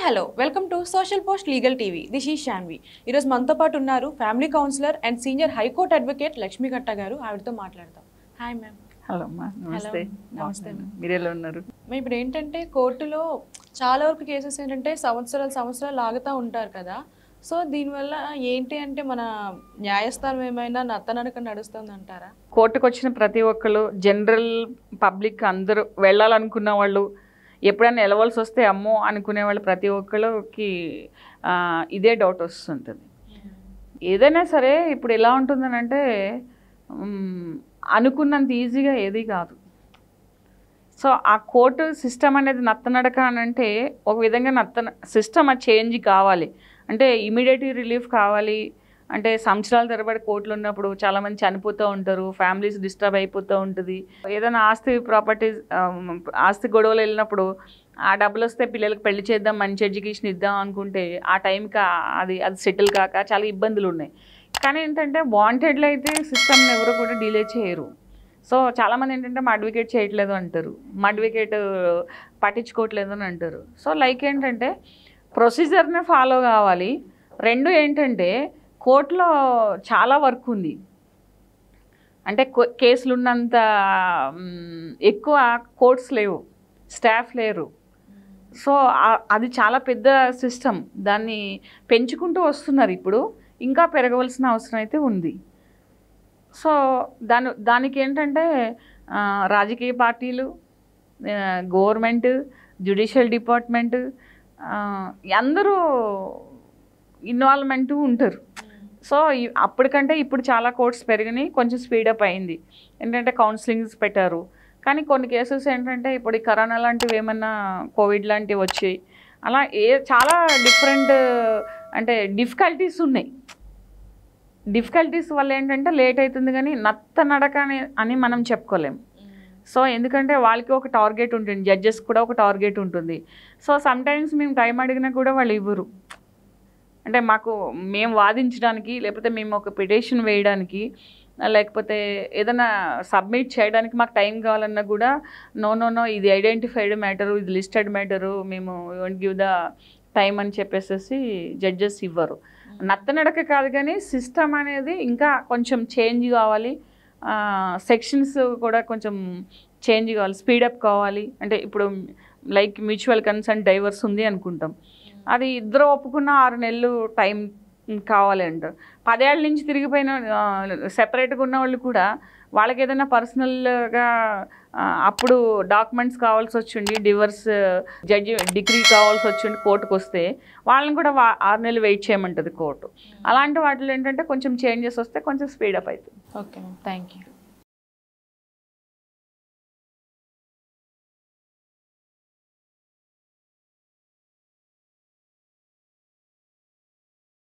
Hello welcome to social post legal TV. This is Shanvi. ఈరోజు మనతో పాటు ఉన్నారు family counsellor and senior high court advocate Lakshmi Katta గారు. ఆవిడతో మాట్లాడతాం. Hi ma'am. హలో అమ్మా, నమస్తే. నమస్తే. మీరు ఎలా ఉన్నారు? మేము ఇప్పుడు ఏంటంటే కోర్టులో చాలా వరకు కేసెస్ ఏంటంటే సంవత్సరాలు ఆగుతూ ఉంటారు కదా. సో దీనివల్ల ఏంటి అంటే మన న్యాయస్థానం ఏమైనా నత్తనడక నడుస్తుంది అంటారా? కోర్టుకు వచ్చిన ప్రతి ఒక్కరు, జనరల్ పబ్లిక్ అందరూ వెళ్ళాలనుకున్న వాళ్ళు, ఎప్పుడైనా వెళ్ళవలసి వస్తే అమ్మో అనుకునే వాళ్ళు ప్రతి ఒక్కరికి ఇదే డౌట్ వస్తుంటుంది. ఏదైనా సరే ఇప్పుడు ఎలా ఉంటుందనంటే అనుకున్నంత ఈజీగా ఏది కాదు. సో ఆ కోర్టు సిస్టమ్ అనేది నత్తనడక అని అంటే ఒక విధంగా సిస్టమ్ ఆ చేంజ్ కావాలి అంటే ఇమీడియట్ రిలీఫ్ కావాలి. అంటే సంవత్సరాల తరబడి కోర్టులు ఉన్నప్పుడు చాలామంది చనిపోతూ ఉంటారు, ఫ్యామిలీస్ డిస్టర్బ్ అయిపోతూ ఉంటుంది. ఏదైనా ఆస్తి గొడవలు వెళ్ళినప్పుడు ఆ డబ్బులు వస్తే పిల్లలకి పెళ్లి చేద్దాం, మంచి ఎడ్యుకేషన్ ఇద్దాం అనుకుంటే ఆ టైంకి అది సెటిల్ కాక చాలా ఇబ్బందులు ఉన్నాయి. కానీ ఏంటంటే వాంటెడ్లో అయితే సిస్టమ్ని ఎవరు కూడా డిలే చేయరు. సో చాలామంది ఏంటంటే మా అడ్వకేట్ చేయట్లేదు అంటారు, మా అడ్వకేట్ పట్టించుకోవట్లేదు అని అంటారు. సో లైక్ ఏంటంటే ప్రొసీజర్నే ఫాలో కావాలి. రెండు ఏంటంటే కోర్టులో చాలా వర్క్ ఉంది. అంటే కేసులు ఉన్నంత ఎక్కువ కోర్ట్స్ లేవు, స్టాఫ్ లేరు. సో అది చాలా పెద్ద సిస్టమ్. దాన్ని పెంచుకుంటూ వస్తున్నారు. ఇప్పుడు ఇంకా పెరగవలసిన అవసరం అయితే ఉంది. సో దానికి ఏంటంటే రాజకీయ పార్టీలు, గవర్నమెంట్, జ్యుడిషియల్ డిపార్ట్మెంట్ అందరూ ఇన్వాల్వ్మెంటు ఉంటారు. సో అప్పటికంటే ఇప్పుడు చాలా కోర్ట్స్ పెరిగినాయి, కొంచెం స్పీడప్ అయింది. ఏంటంటే కౌన్సిలింగ్స్ పెట్టారు. కానీ కొన్ని కేసెస్ ఏంటంటే ఇప్పుడు ఈ కరోనా లాంటివి ఏమన్నా కోవిడ్ లాంటివి వచ్చాయి, అలా చాలా డిఫరెంట్ అంటే డిఫికల్టీస్ ఉన్నాయి. డిఫికల్టీస్ వల్ల ఏంటంటే లేట్ అవుతుంది, కానీ నడక అని మనం చెప్పుకోలేము. సో ఎందుకంటే వాళ్ళకి ఒక టార్గెట్ ఉంటుంది, జడ్జెస్ కూడా ఒక టార్గెట్ ఉంటుంది. సో సమ్టైమ్స్ మేము టైం అడిగినా కూడా వాళ్ళు ఇవ్వరు. అంటే మేము వాదించడానికి, లేకపోతే మేము ఒక పిటిషన్ వేయడానికి, లేకపోతే ఏదైనా సబ్మిట్ చేయడానికి మాకు టైం కావాలన్నా కూడా నో ఇది ఐడెంటిఫైడ్ మ్యాటరు, ఇది లిస్టెడ్ మ్యాటరు, మేము వోంట్ గివ్ ద టైం అని చెప్పేసి జడ్జెస్ ఇవ్వరు. నత్తనడక కాదు, కానీ సిస్టమ్ అనేది ఇంకా కొంచెం చేంజ్ కావాలి. సెక్షన్స్ కూడా కొంచెం చేంజ్ కావాలి, స్పీడప్ కావాలి. అంటే ఇప్పుడు లైక్ మ్యూచువల్ కన్సెంట్ డైవర్స్ ఉంది అనుకుంటాం, అది ఇద్దరు ఒప్పుకున్న 6 నెలలు టైం కావాలి అంటారు. 10 ఏళ్ళ నుంచి తిరిగిపోయిన సెపరేట్గా ఉన్న వాళ్ళు కూడా వాళ్ళకి ఏదైనా పర్సనల్గా అప్పుడు డాక్యుమెంట్స్ కావాల్సి వచ్చింది, డివర్స్ జడ్జి డిగ్రీ కావాల్సి వచ్చింది, కోర్టుకు వస్తే వాళ్ళని కూడా 6 నెలలు వెయిట్ చేయమంటుంది కోర్టు. అలాంటి వాటిలో ఏంటంటే కొంచెం చేంజెస్ వస్తే కొంచెం స్పీడప్ అవుతుంది. Okay ma'am, thank you.